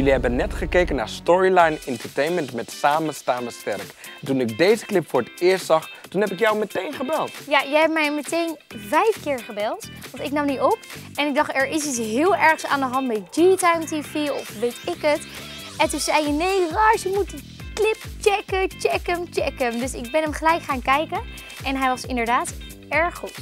Jullie hebben net gekeken naar Storyline Entertainment met Samen staan we sterk. En toen ik deze clip voor het eerst zag, toen heb ik jou meteen gebeld. Ja, jij hebt mij meteen 5 keer gebeld, want ik nam niet op. En ik dacht, er is iets heel ergs aan de hand met G-Time TV of weet ik het. En toen zei je, nee Raj, je moet die clip checken, check hem. Dus ik ben hem gelijk gaan kijken en hij was inderdaad erg goed.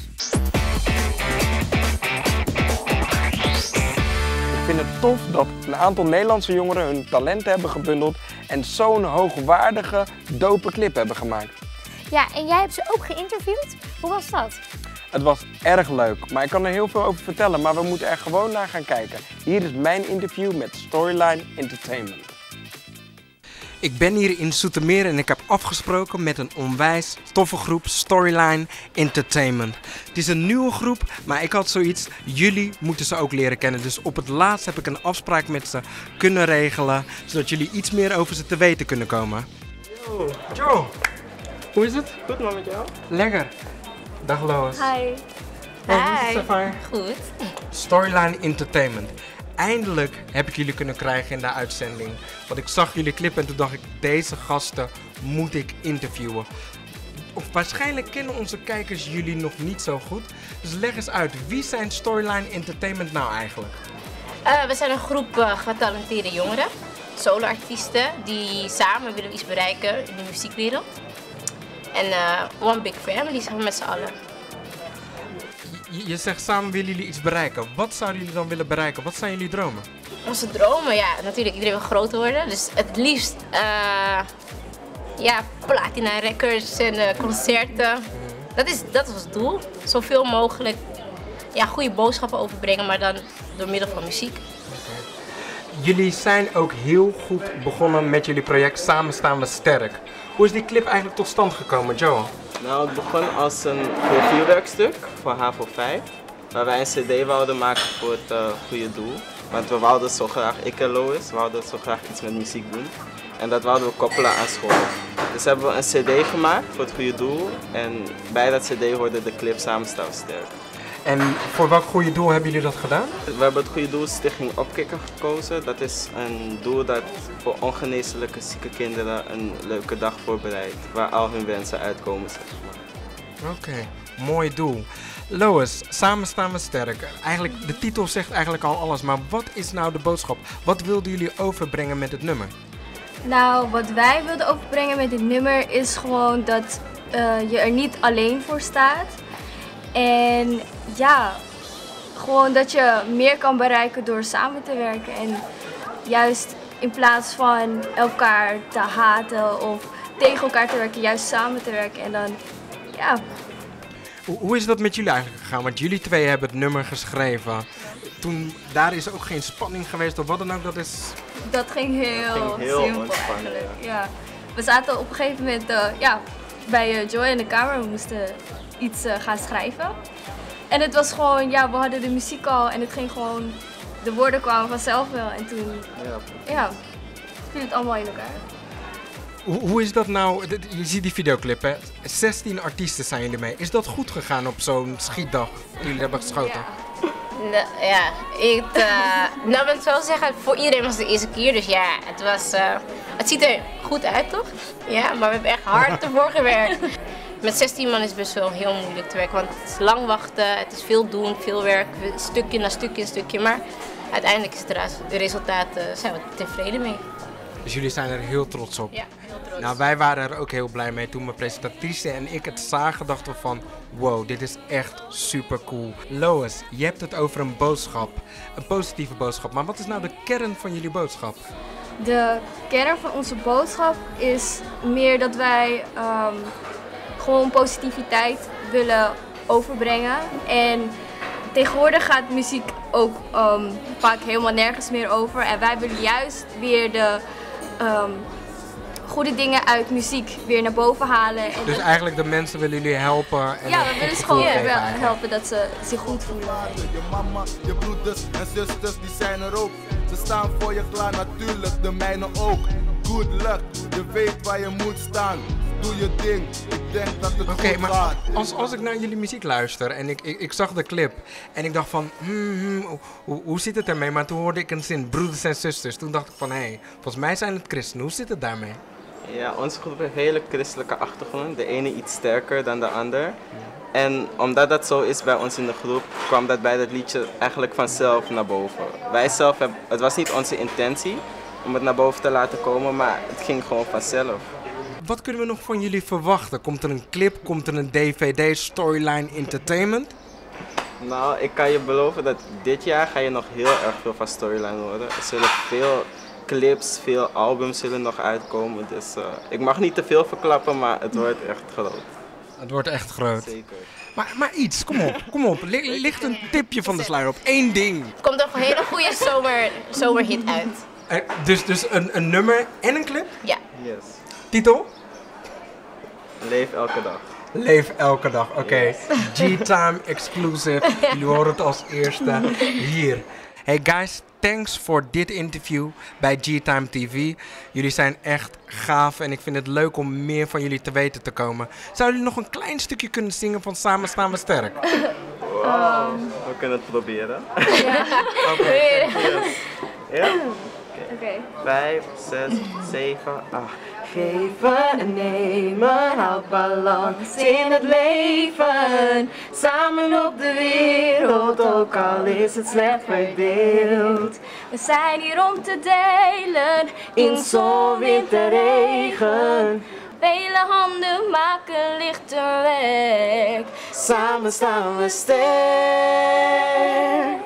Ik vind het tof dat een aantal Nederlandse jongeren hun talenten hebben gebundeld en zo'n hoogwaardige, dope clip hebben gemaakt. Ja, en jij hebt ze ook geïnterviewd. Hoe was dat? Het was erg leuk, maar ik kan er heel veel over vertellen, maar we moeten er gewoon naar gaan kijken. Hier is mijn interview met Storyline Entertainment. Ik ben hier in Zoetermeer en ik heb afgesproken met een onwijs toffe groep Storyline Entertainment. Het is een nieuwe groep, maar ik had zoiets, jullie moeten ze ook leren kennen. Dus op het laatst heb ik een afspraak met ze kunnen regelen, zodat jullie iets meer over ze te weten kunnen komen. Yo, Joe, hoe is het? Goed man, met jou? Lekker. Dag Lois. Hi. Hi. Goed. Storyline Entertainment. Eindelijk heb ik jullie kunnen krijgen in de uitzending. Want ik zag jullie clip en toen dacht ik, deze gasten moet ik interviewen. Of waarschijnlijk kennen onze kijkers jullie nog niet zo goed. Dus leg eens uit, wie zijn Storyline Entertainment nou eigenlijk? We zijn een groep getalenteerde jongeren, solo-artiesten die samen willen iets bereiken in de muziekwereld. En one big family, zeggen we met z'n allen. Je zegt samen willen jullie iets bereiken. Wat zouden jullie dan willen bereiken? Wat zijn jullie dromen? Onze dromen, ja, natuurlijk iedereen wil groot worden. Dus het liefst platina records en concerten. Dat is ons doel. Zoveel mogelijk goede boodschappen overbrengen, maar dan door middel van muziek. Jullie zijn ook heel goed begonnen met jullie project Samen staan we sterk. Hoe is die clip eigenlijk tot stand gekomen, Joel? Nou, het begon als een profielwerkstuk voor HAVO 5, waar wij een cd wouden maken voor het goede doel. Want we wilden zo graag, ik en Lois, we wilden zo graag iets met muziek doen. En dat wilden we koppelen aan school. Dus hebben we een cd gemaakt voor het goede doel en bij dat cd hoorde de clip Samen staan we sterk. En voor welk goede doel hebben jullie dat gedaan? We hebben het goede doel Stichting Opkikker gekozen. Dat is een doel dat voor ongeneeslijke zieke kinderen een leuke dag voorbereidt, waar al hun wensen uitkomen, zeg maar. Oké, mooi doel. Lois, Samen staan we sterk. Eigenlijk, de titel zegt eigenlijk al alles, maar wat is nou de boodschap? Wat wilden jullie overbrengen met het nummer? Nou, wat wij wilden overbrengen met dit nummer is gewoon dat je er niet alleen voor staat. En ja, gewoon dat je meer kan bereiken door samen te werken. En juist in plaats van elkaar te haten of tegen elkaar te werken, juist samen te werken. En dan, ja. Hoe is dat met jullie eigenlijk gegaan? Want jullie twee hebben het nummer geschreven. Daar is ook geen spanning geweest of wat dan ook, Dat ging heel simpel eigenlijk. Ja. We zaten op een gegeven moment bij Joy in de kamer, we moesten iets gaan schrijven. En het was gewoon, we hadden de muziek al en het ging gewoon, de woorden kwamen vanzelf wel. En toen, viel het allemaal in elkaar. Hoe is dat nou? Je ziet die videoclip, hè? 16 artiesten zijn jullie mee. Is dat goed gegaan op zo'n schietdag die jullie hebben geschoten? Nou, ik zou zeggen, voor iedereen was het de eerste keer, dus ja, het ziet er goed uit, toch? Ja, maar we hebben echt hard ervoor gewerkt. Met 16 man is het best wel heel moeilijk te werken, want het is lang wachten, het is veel doen, veel werk, stukje na stukje, maar uiteindelijk is het resultaat, zijn we tevreden mee. Dus jullie zijn er heel trots op? Ja, heel trots. Nou, wij waren er ook heel blij mee toen mijn presentatrice en ik het zagen, dachten we van wow, dit is echt super cool. Lois, je hebt het over een boodschap, een positieve boodschap, maar wat is nou de kern van jullie boodschap? De kern van onze boodschap is meer dat wij gewoon positiviteit willen overbrengen. En tegenwoordig gaat muziek ook vaak helemaal nergens meer over. En wij willen juist weer de goede dingen uit muziek weer naar boven halen. En dus eigenlijk de mensen willen jullie helpen? En we willen ze gewoon helpen dat ze zich goed voelen. Je mama, je broeders en zusters die zijn er ook. Ze staan voor je klaar natuurlijk, de mijne ook. Good luck, je weet waar je moet staan. doe je ding, ik denk dat het Oké, goed maar gaat. als ik naar jullie muziek luister en ik zag de clip en ik dacht van, hoe zit het ermee? Maar toen hoorde ik een zin, broeders en zusters. Toen dacht ik van, hé, volgens mij zijn het christenen. Hoe zit het daarmee? Ja, onze groep heeft een hele christelijke achtergrond. De ene iets sterker dan de ander. En omdat dat zo is bij ons in de groep, kwam dat bij dat liedje eigenlijk vanzelf naar boven. Wij zelf hebben, het was niet onze intentie om het naar boven te laten komen, maar het ging gewoon vanzelf. Wat kunnen we nog van jullie verwachten? Komt er een clip? Komt er een DVD, Storyline Entertainment? Nou, ik kan je beloven dat dit jaar ga je nog heel erg veel van Storyline horen. Er zullen veel clips, veel albums zullen nog uitkomen. Dus ik mag niet te veel verklappen, maar het wordt echt groot. Het wordt echt groot. Zeker. Maar iets, kom op. Ligt een tipje van de sluier op. Eén ding. Er komt nog een hele goede zomerhit uit. Dus een nummer en een clip? Ja. Yes. Titel? Leef elke dag. Leef elke dag, oké. G-Time exclusive. Jullie horen het als eerste hier. Hey guys, thanks voor dit interview bij G-Time TV. Jullie zijn echt gaaf en ik vind het leuk om meer van jullie te weten te komen. Zouden jullie nog een klein stukje kunnen zingen van Samen staan we sterk? Wow. We kunnen het proberen. Ja. Oké. Yes. Ja? Oké. 5, 6, 7, 8. Geven en nemen, houd balans in het leven. Samen op de wereld, ook al is het slecht verdeeld. We zijn hier om te delen In zon, wind en regen, Vele handen maken lichter werk. samen staan we sterk.